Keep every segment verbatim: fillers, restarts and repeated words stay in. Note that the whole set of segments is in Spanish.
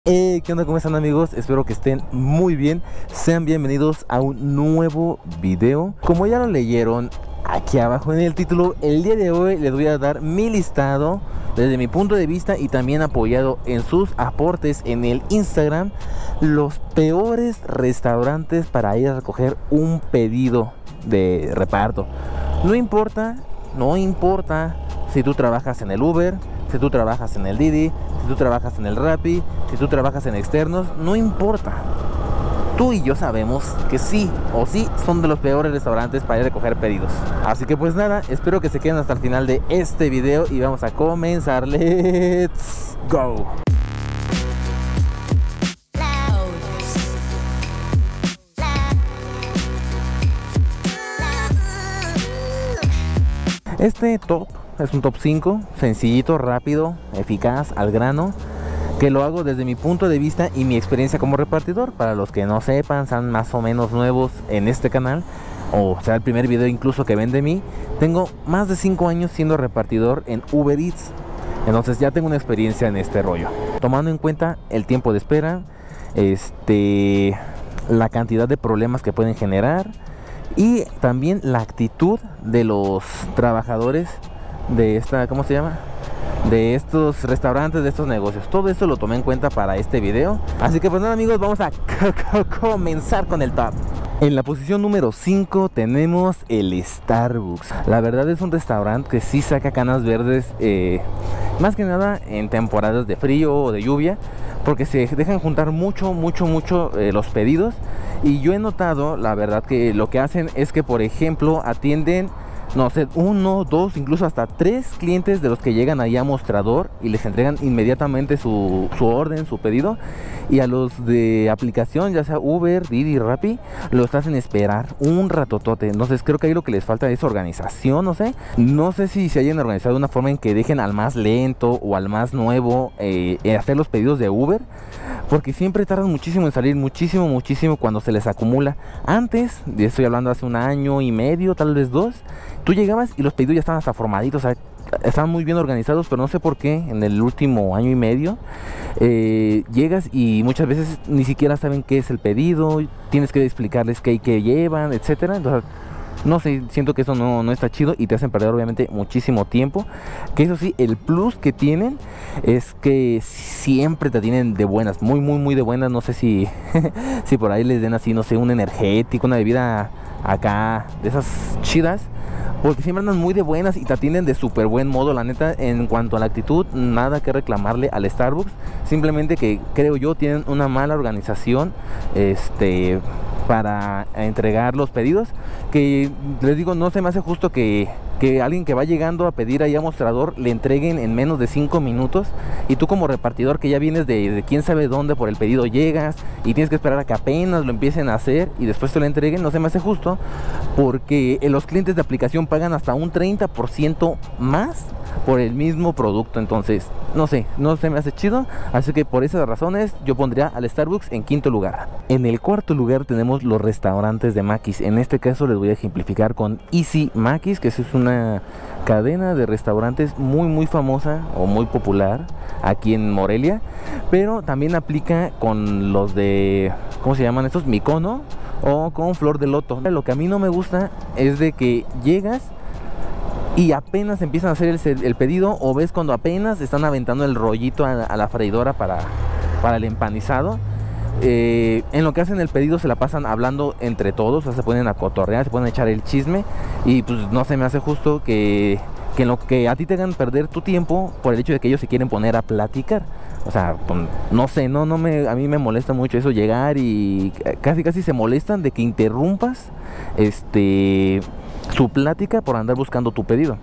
Hey, ¿qué onda? ¿Cómo están, amigos? Espero que estén muy bien. Sean bienvenidos a un nuevo video. Como ya lo leyeron aquí abajo en el título, el día de hoy les voy a dar mi listado desde mi punto de vista y también apoyado en sus aportes en el Instagram, los peores restaurantes para ir a recoger un pedido de reparto. No importa, no importa si tú trabajas en el Uber, si tú trabajas en el Didi, si tú trabajas en el Rappi, si tú trabajas en externos, no importa. Tú y yo sabemos que sí o sí son de los peores restaurantes para ir a recoger pedidos. Así que pues nada, espero que se queden hasta el final de este video y vamos a comenzar. ¡Let's go! Este top es un top cinco, sencillito, rápido, eficaz, al grano, que lo hago desde mi punto de vista y mi experiencia como repartidor. Para los que no sepan, sean más o menos nuevos en este canal, o sea el primer video incluso que ven de mí, tengo más de cinco años siendo repartidor en Uber Eats. Entonces ya tengo una experiencia en este rollo, tomando en cuenta el tiempo de espera, este, la cantidad de problemas que pueden generar y también la actitud de los trabajadores de esta, ¿cómo se llama? De estos restaurantes, de estos negocios. Todo esto lo tomé en cuenta para este video. Así que pues nada, amigos, vamos a comenzar con el top. En la posición número cinco tenemos el Starbucks. La verdad es un restaurante que sí saca canas verdes, eh, más que nada en temporadas de frío o de lluvia, porque se dejan juntar mucho, mucho, mucho eh, los pedidos. Y yo he notado, la verdad, que lo que hacen es que, por ejemplo, atienden, no sé, uno, dos, incluso hasta tres clientes de los que llegan ahí a mostrador y les entregan inmediatamente su, su orden, su pedido. Y a los de aplicación, ya sea Uber, Didi, Rappi, los hacen esperar un ratotote. Entonces creo que ahí lo que les falta es organización, no sé. No sé si se hayan organizado de una forma en que dejen al más lento o al más nuevo eh, hacer los pedidos de Uber, porque siempre tardan muchísimo en salir, muchísimo, muchísimo cuando se les acumula. Antes, de estoy hablando hace un año y medio, tal vez dos, tú llegabas y los pedidos ya estaban hasta formaditos, o sea, estaban muy bien organizados, pero no sé por qué en el último año y medio eh, llegas y muchas veces ni siquiera saben qué es el pedido, tienes que explicarles qué y qué llevan, etcétera. Entonces, no sé, siento que eso no, no está chido y te hacen perder obviamente muchísimo tiempo. Que eso sí, el plus que tienen es que siempre te tienen de buenas, muy, muy, muy de buenas. No sé si, si por ahí les den así, no sé, un energético, una bebida acá de esas chidas, porque siempre andan muy de buenas y te atienden de súper buen modo. La neta, en cuanto a la actitud, nada que reclamarle al Starbucks. Simplemente que creo yo tienen una mala organización este para entregar los pedidos, que les digo, no se me hace justo que, que alguien que va llegando a pedir ahí a mostrador le entreguen en menos de cinco minutos, y tú como repartidor que ya vienes de, de quién sabe dónde por el pedido llegas y tienes que esperar a que apenas lo empiecen a hacer y después te lo entreguen. No se me hace justo, porque los clientes de aplicación pagan hasta un treinta por ciento más por el mismo producto. Entonces no sé, no se me hace chido. Así que por esas razones yo pondría al Starbucks en quinto lugar. En el cuarto lugar tenemos los restaurantes de Maquis. En este caso les voy a ejemplificar con Easy Maquis, que es una cadena de restaurantes muy muy famosa o muy popular aquí en Morelia, pero también aplica con los de, ¿cómo se llaman estos? Micono o con Flor de Loto. Lo que a mí no me gusta es de que llegas y apenas empiezan a hacer el, el pedido, o ves cuando apenas están aventando el rollito a, a la freidora para, para el empanizado. Eh, en lo que hacen el pedido se la pasan hablando entre todos, o sea, se ponen a cotorrear, se ponen a echar el chisme, y pues no se me hace justo que, que en lo que a ti te hagan perder tu tiempo por el hecho de que ellos se quieren poner a platicar. O sea, no sé, no, no me, a mí me molesta mucho eso, llegar y casi casi se molestan de que interrumpas este su plática por andar buscando tu pedido.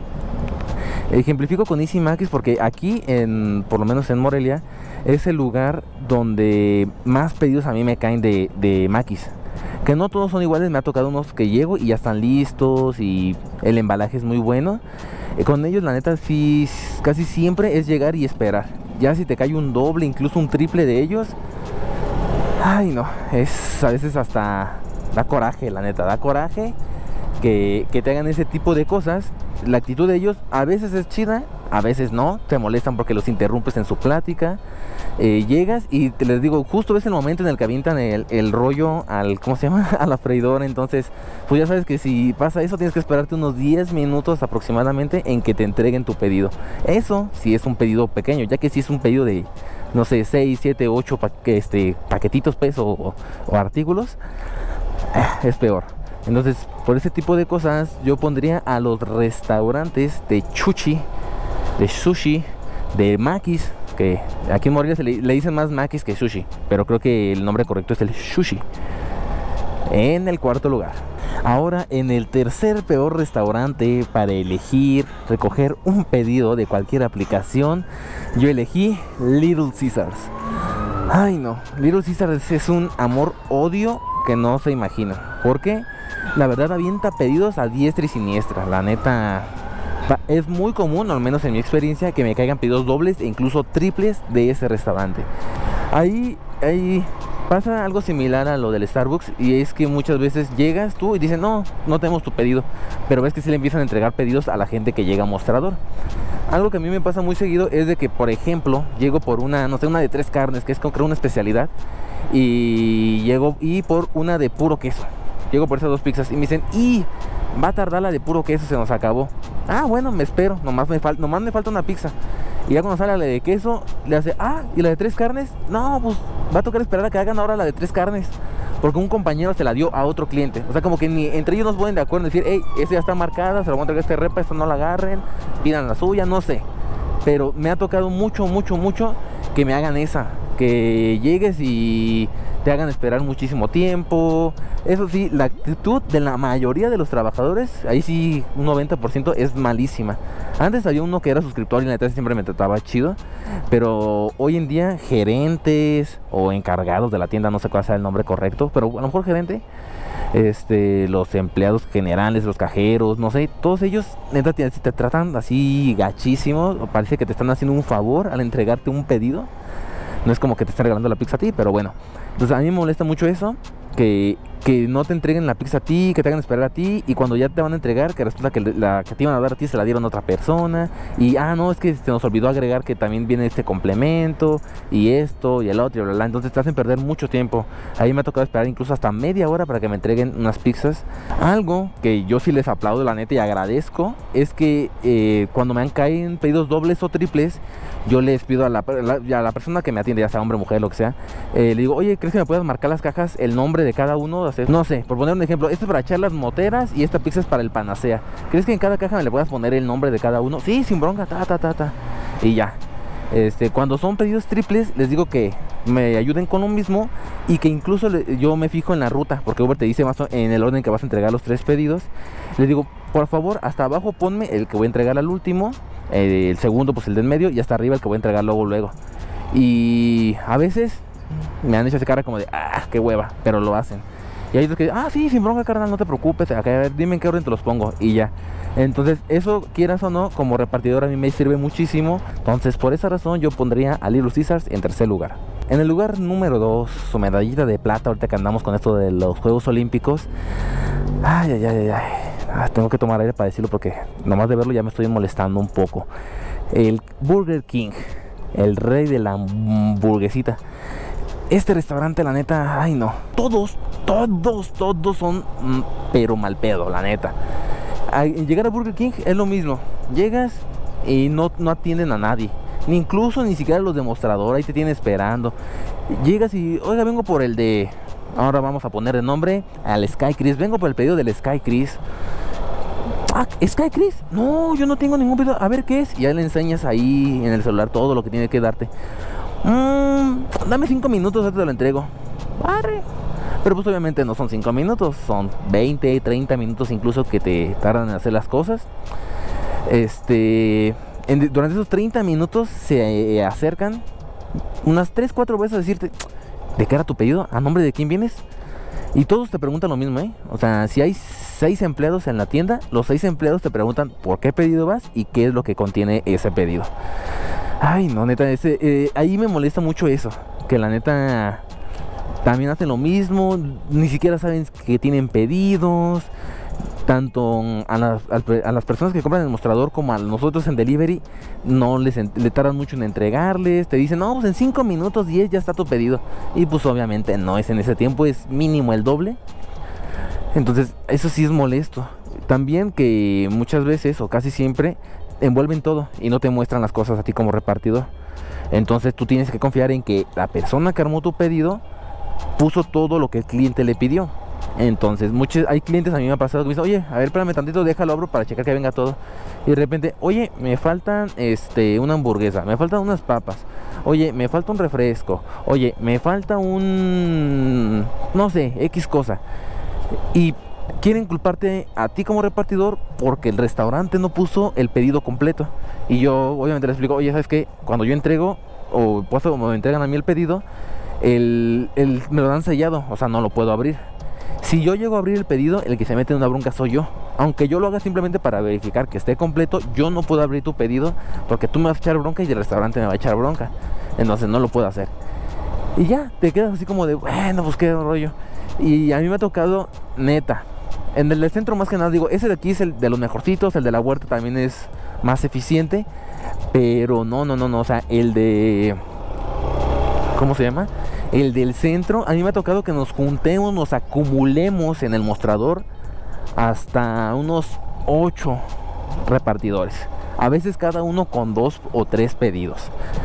Ejemplifico con Easy Maquis porque aquí, en, por lo menos en Morelia, es el lugar donde más pedidos a mí me caen de, de Maquis. Que no todos son iguales, me ha tocado unos que llego y ya están listos y el embalaje es muy bueno. Eh, con ellos la neta sí, casi siempre es llegar y esperar. Ya si te cae un doble, incluso un triple de ellos, ay no, es a veces hasta da coraje, la neta, da coraje que, que te hagan ese tipo de cosas. La actitud de ellos a veces es chida, a veces no, te molestan porque los interrumpes en su plática. Eh, llegas y te les digo, justo ves el momento en el que avientan el, el rollo al, ¿cómo se llama? A la freidora. Entonces, pues ya sabes que si pasa eso, tienes que esperarte unos diez minutos aproximadamente en que te entreguen tu pedido. Eso si es un pedido pequeño, ya que si es un pedido de, no sé, seis, siete, ocho pa este, paquetitos, pues, o, o, o artículos, es peor. Entonces, por ese tipo de cosas, yo pondría a los restaurantes de chuchi, de sushi, de makis, que aquí en Morelia se le, le dicen más makis que sushi, pero creo que el nombre correcto es el sushi, en el cuarto lugar. Ahora, en el tercer peor restaurante para elegir, recoger un pedido de cualquier aplicación, yo elegí Little Caesars. Ay no, Little Caesars es un amor-odio que no se imagina, porque la verdad avienta pedidos a diestra y siniestra. La neta, es muy común, al menos en mi experiencia, que me caigan pedidos dobles e incluso triples de ese restaurante. Ahí, ahí pasa algo similar a lo del Starbucks, y es que muchas veces llegas tú y dicen, no, no tenemos tu pedido, pero ves que sí le empiezan a entregar pedidos a la gente que llega a mostrador. Algo que a mí me pasa muy seguido es de que, por ejemplo, llego por una, no sé, una de tres carnes, que es creo una especialidad, y llego y por una de puro queso. Llego por esas dos pizzas y me dicen, y va a tardar la de puro queso, se nos acabó. Ah, bueno, me espero, nomás me, fal nomás me falta una pizza. Y ya cuando sale la de queso, le hace, ah, ¿y la de tres carnes? No, pues va a tocar esperar a que hagan ahora la de tres carnes, porque un compañero se la dio a otro cliente. O sea, como que ni entre ellos no se ponen de acuerdo en decir, hey, esa ya está marcada, se la voy a entregar a este repa, esta no la agarren, pidan la suya, no sé. Pero me ha tocado mucho, mucho, mucho que me hagan esa, que llegues y te hagan esperar muchísimo tiempo. Eso sí, la actitud de la mayoría de los trabajadores, ahí sí un noventa por ciento es malísima. Antes había uno que era suscriptor y la neta siempre me trataba chido, pero hoy en día gerentes o encargados de la tienda, no sé cuál sea el nombre correcto, pero a lo mejor gerente, este, los empleados generales, los cajeros, no sé, todos ellos neta te, te tratan así gachísimo. Parece que te están haciendo un favor al entregarte un pedido. No es como que te estén regalando la pizza a ti, pero bueno. Entonces a mí me molesta mucho eso, que, que no te entreguen la pizza a ti, que te hagan esperar a ti, y cuando ya te van a entregar, que resulta que la que te iban a dar a ti se la dieron a otra persona, y ah, no, es que se nos olvidó agregar que también viene este complemento, y esto, y el otro, y bla, bla. Entonces te hacen perder mucho tiempo. Ahí me ha tocado esperar incluso hasta media hora para que me entreguen unas pizzas. Algo que yo sí les aplaudo, la neta, y agradezco, es que eh, cuando me han caído pedidos dobles o triples, yo les pido a la, a la persona que me atiende, ya sea hombre, mujer, lo que sea, eh, le digo, oye, ¿crees que me puedas marcar las cajas, el nombre de cada uno? O sea, no sé, por poner un ejemplo, esto es para echar las moteras y esta pizza es para el panacea. ¿Crees que en cada caja me le puedas poner el nombre de cada uno? Sí, sin bronca, ta, ta, ta, ta. Y ya. Este, cuando son pedidos triples, les digo que me ayuden con lo mismo, y que incluso le, yo me fijo en la ruta, porque Uber te dice más en el orden que vas a entregar los tres pedidos. Les digo, por favor, hasta abajo ponme el que voy a entregar al último, eh, el segundo pues el del medio, y hasta arriba el que voy a entregar luego luego. Y a veces me han hecho esa cara como de, ah, qué hueva, pero lo hacen. Y hay otros que, ah, sí, sin bronca, carnal, no te preocupes, acá, a ver, dime en qué orden te los pongo, y ya. Entonces, eso, quieras o no, como repartidor a mí me sirve muchísimo. Entonces, por esa razón, yo pondría a Little Caesars en tercer lugar. En el lugar número dos, su medallita de plata, ahorita que andamos con esto de los Juegos Olímpicos. Ay, ay, ay, ay. Ah, tengo que tomar aire para decirlo, porque nomás de verlo ya me estoy molestando un poco. El Burger King, el rey de la hamburguesita. Este restaurante, la neta, ay no. Todos, todos, todos son, pero mal pedo, la neta. Al llegar a Burger King es lo mismo. Llegas y no, no atienden a nadie, ni incluso ni siquiera los demostradores, ahí te tienen esperando. Llegas y, oiga, vengo por el de, ahora vamos a poner el nombre al Sky Chris. Vengo por el pedido del Sky Chris. Ah, ¿Sky Chris? No, yo no tengo ningún pedido. A ver qué es. Y ya le enseñas ahí en el celular todo lo que tiene que darte. Mmm, dame cinco minutos, ya te lo entrego. Arre. Pero pues obviamente no son cinco minutos, son veinte, treinta minutos incluso que te tardan en hacer las cosas. Este, en, durante esos treinta minutos se eh, acercan unas tres, cuatro veces a decirte, ¿de qué era tu pedido? ¿A nombre de quién vienes? Y todos te preguntan lo mismo, ¿eh? O sea, si hay seis empleados en la tienda, los seis empleados te preguntan por qué pedido vas y qué es lo que contiene ese pedido. Ay, no, neta, ese, eh, ahí me molesta mucho eso, que la neta también hacen lo mismo, ni siquiera saben que tienen pedidos. tanto a las, a las personas que compran en el mostrador como a nosotros en delivery, no les le tardan mucho en entregarles. Te dicen, no, pues en cinco minutos, diez ya está tu pedido. Y pues obviamente no es en ese tiempo, es mínimo el doble. Entonces eso sí es molesto. También que muchas veces o casi siempre envuelven todo y no te muestran las cosas a ti como repartidor. Entonces tú tienes que confiar en que la persona que armó tu pedido puso todo lo que el cliente le pidió. Entonces, muchos, hay clientes, a mí me ha pasado que me dicen, oye, a ver, espérame tantito, déjalo abro para checar que venga todo. Y de repente, oye, me faltan este, una hamburguesa, me faltan unas papas, oye, me falta un refresco, oye, me falta un, no sé, X cosa. Y quieren culparte a ti como repartidor porque el restaurante no puso el pedido completo. Y yo obviamente les explico, oye, ¿sabes qué? Cuando yo entrego, o cuando me entregan a mí el pedido, el, el, me lo dan sellado, o sea, no lo puedo abrir. Si yo llego a abrir el pedido, el que se mete en una bronca soy yo. Aunque yo lo haga simplemente para verificar que esté completo, yo no puedo abrir tu pedido porque tú me vas a echar bronca y el restaurante me va a echar bronca. Entonces no lo puedo hacer. Y ya, te quedas así como de, bueno, pues qué rollo. Y a mí me ha tocado, neta, en el centro más que nada, digo, ese de aquí es el de los mejorcitos, el de la huerta también es más eficiente. Pero no, no, no, no, o sea, el de... ¿Cómo se llama? El del centro, a mí me ha tocado que nos juntemos, nos acumulemos en el mostrador hasta unos ocho repartidores. A veces cada uno con dos o tres pedidos.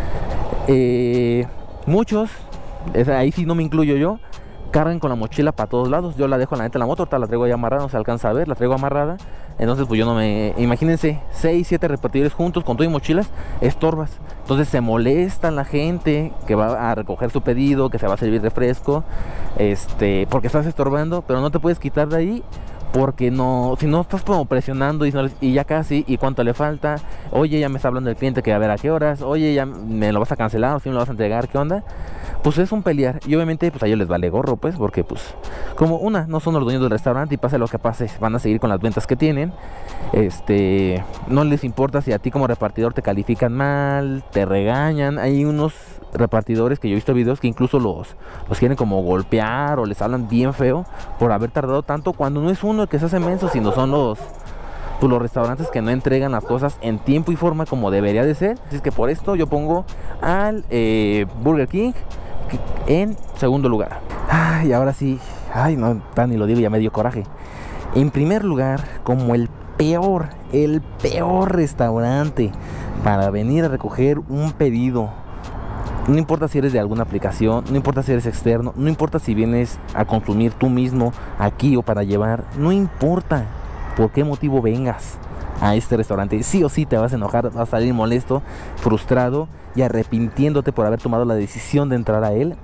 Eh, muchos, ahí sí no me incluyo yo, cargan con la mochila para todos lados. Yo la dejo en la neta en la moto, ahorita la traigo ya amarrada, no se alcanza a ver, la traigo amarrada. Entonces pues yo no me... Imagínense, seis, siete repartidores juntos con todo y mochilas, estorbas. Entonces se molesta la gente que va a recoger su pedido, que se va a servir refresco, este, porque estás estorbando, pero no te puedes quitar de ahí. Porque no, si no estás como presionando y, no, y ya casi, y cuánto le falta, oye, ya me está hablando el cliente que a ver a qué horas, oye, ya me lo vas a cancelar o si me lo vas a entregar, ¿qué onda? Pues es un pelear. Y obviamente pues a ellos les vale gorro, pues, porque pues, como una, no son los dueños del restaurante y pase lo que pase, van a seguir con las ventas que tienen. Este, no les importa si a ti como repartidor te califican mal, te regañan. Hay unos repartidores que yo he visto videos que incluso los, los quieren como golpear o les hablan bien feo por haber tardado tanto, cuando no es uno el que se hace menso, sino son los, pues, los restaurantes que no entregan las cosas en tiempo y forma como debería de ser. Así es que por esto yo pongo al eh, Burger King en segundo lugar. Ay, ahora sí, ay, no, tan ni lo digo, ya me dio coraje. En primer lugar, como el peor, el peor restaurante para venir a recoger un pedido. No importa si eres de alguna aplicación, no importa si eres externo, no importa si vienes a consumir tú mismo aquí o para llevar, no importa por qué motivo vengas a este restaurante, sí o sí te vas a enojar, vas a salir molesto, frustrado y arrepintiéndote por haber tomado la decisión de entrar a él.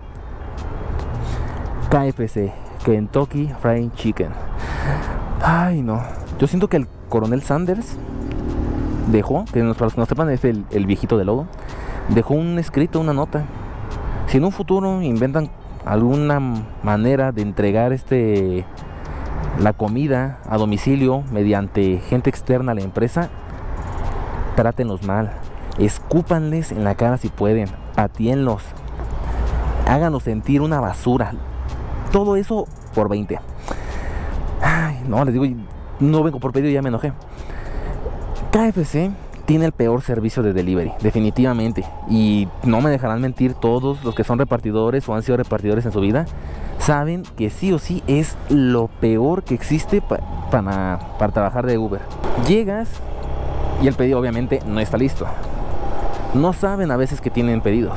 K F C, Kentucky Fried Chicken. Ay, no, yo siento que el coronel Sanders dejó, que para los que no sepan es el, el viejito de logo, dejó un escrito, una nota. Si en un futuro inventan alguna manera de entregar este la comida a domicilio mediante gente externa a la empresa, trátenlos mal, escúpanles en la cara si pueden, patíenlos, háganlos sentir una basura. Todo eso por veinte. Ay, no, les digo, no vengo por pedido y ya me enojé. K F C tiene el peor servicio de delivery, definitivamente. Y no me dejarán mentir todos los que son repartidores o han sido repartidores en su vida. Saben que sí o sí es lo peor que existe pa para, para trabajar de Uber. Llegas y el pedido obviamente no está listo. No saben a veces que tienen pedidos.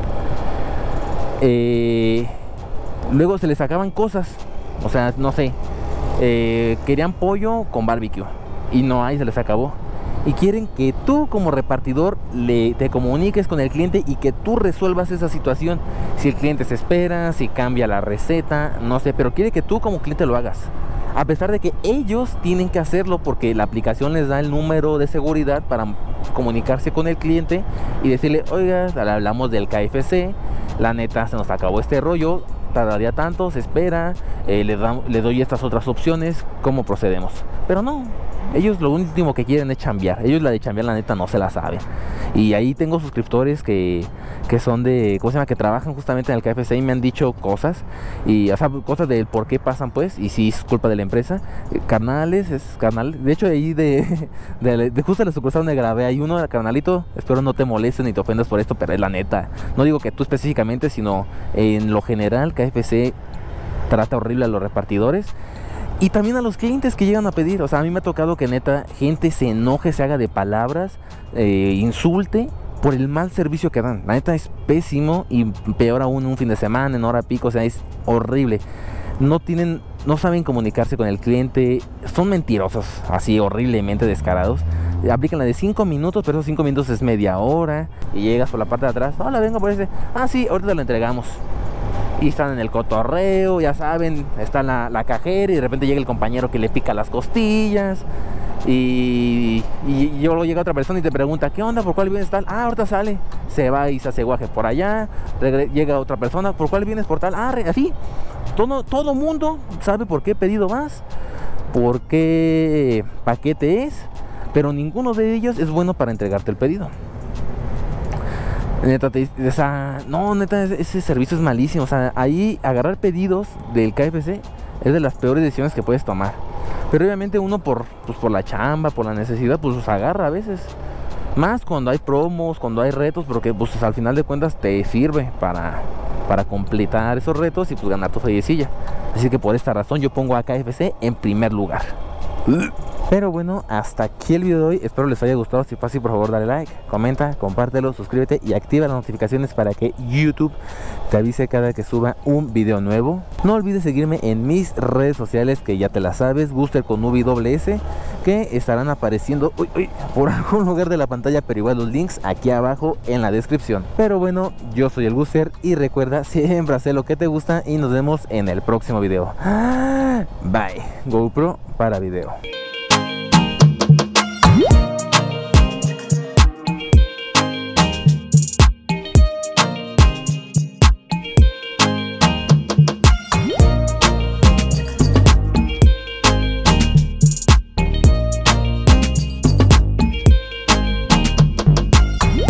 Eh, luego se les acaban cosas. O sea, no sé. Eh, querían pollo con barbecue y no hay, se les acabó. Y quieren que tú como repartidor le, te comuniques con el cliente y que tú resuelvas esa situación. Si el cliente se espera, si cambia la receta, no sé, pero quiere que tú como cliente lo hagas. A pesar de que ellos tienen que hacerlo porque la aplicación les da el número de seguridad para comunicarse con el cliente y decirle, oiga, hablamos del K F C, la neta se nos acabó este rollo, tardaría tanto, se espera, eh, le, da, le doy estas otras opciones, ¿cómo procedemos? Pero no, Ellos lo último que quieren es chambear. Ellos la de chambear, la neta, no se la saben. Y ahí tengo suscriptores que, que son de, ¿cómo se llama? Que trabajan justamente en el K F C y me han dicho cosas. Y, o sea, cosas del por qué pasan, pues. Y sí, es culpa de la empresa. Eh, carnales, es carnal. De hecho, ahí de, de, de justo la sucursal donde grabé, hay uno, carnalito. Espero no te molestes ni te ofendas por esto, pero es la neta. No digo que tú específicamente, sino en lo general, K F C trata horrible a los repartidores. Y también a los clientes que llegan a pedir. O sea, a mí me ha tocado que neta gente se enoje, se haga de palabras, eh, insulte por el mal servicio que dan. La neta es pésimo y peor aún un fin de semana, en hora pico. O sea, es horrible. No tienen, no saben comunicarse con el cliente. Son mentirosos, así horriblemente descarados. Aplican la de cinco minutos, pero esos cinco minutos es media hora. Y llegas por la parte de atrás. Hola, vengo por ese. Ah, sí, ahorita te lo entregamos. Y están en el cotorreo, ya saben, está la, la cajera y de repente llega el compañero que le pica las costillas. Y, y, y luego llega otra persona y te pregunta, ¿qué onda? ¿Por cuál vienes tal? Ah, ahorita sale. Se va y se hace guaje por allá. Llega otra persona, ¿por cuál vienes por tal? Ah, así. Todo, todo mundo sabe por qué pedido vas, por qué paquete es, pero ninguno de ellos es bueno para entregarte el pedido. Neta, te, esa, no, neta, ese servicio es malísimo. O sea, ahí agarrar pedidos del K F C es de las peores decisiones que puedes tomar. Pero obviamente uno por, pues, por la chamba, por la necesidad, pues los agarra a veces. Más cuando hay promos, cuando hay retos, porque pues al final de cuentas te sirve para, para completar esos retos y pues ganar tu fallecilla. Así que por esta razón yo pongo a K F C en primer lugar. Pero bueno, hasta aquí el video de hoy. Espero les haya gustado. Si fue así, por favor dale like, comenta, compártelo, suscríbete y activa las notificaciones para que YouTube te avise cada que suba un video nuevo. No olvides seguirme en mis redes sociales, que ya te las sabes, Guster con V S, que estarán apareciendo uy, uy, por algún lugar de la pantalla, pero igual los links aquí abajo en la descripción. Pero bueno, yo soy el Guster y recuerda, siempre hacer lo que te gusta y nos vemos en el próximo video. Bye. GoPro para video.